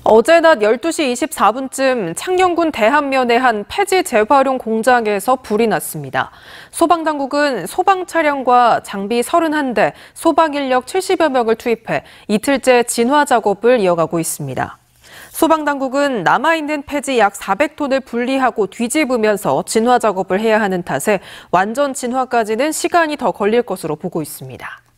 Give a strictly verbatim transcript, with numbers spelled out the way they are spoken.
어제 낮 열두 시 이십사 분쯤 창녕군 대한면의 한 폐지 재활용 공장에서 불이 났습니다. 소방당국은 소방 차량과 장비 서른한 대, 소방 인력 칠십여 명을 투입해 이틀째 진화 작업을 이어가고 있습니다. 소방당국은 남아있는 폐지 약 사백 톤을 분리하고 뒤집으면서 진화 작업을 해야 하는 탓에 완전 진화까지는 시간이 더 걸릴 것으로 보고 있습니다.